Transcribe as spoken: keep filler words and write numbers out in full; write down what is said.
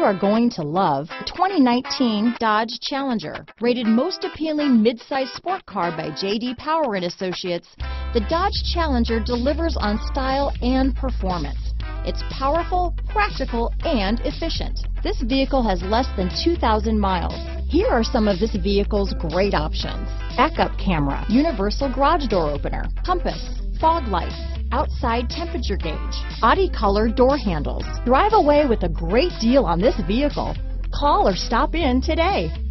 are going to love the twenty nineteen Dodge Challenger. Rated most appealing midsize sport car by J D Power and Associates, the Dodge Challenger delivers on style and performance. It's powerful, practical, and efficient. This vehicle has less than two thousand miles. Here are some of this vehicle's great options: backup camera, universal garage door opener, compass, fog lights, outside temperature gauge, body color door handles. Drive away with a great deal on this vehicle. Call or stop in today.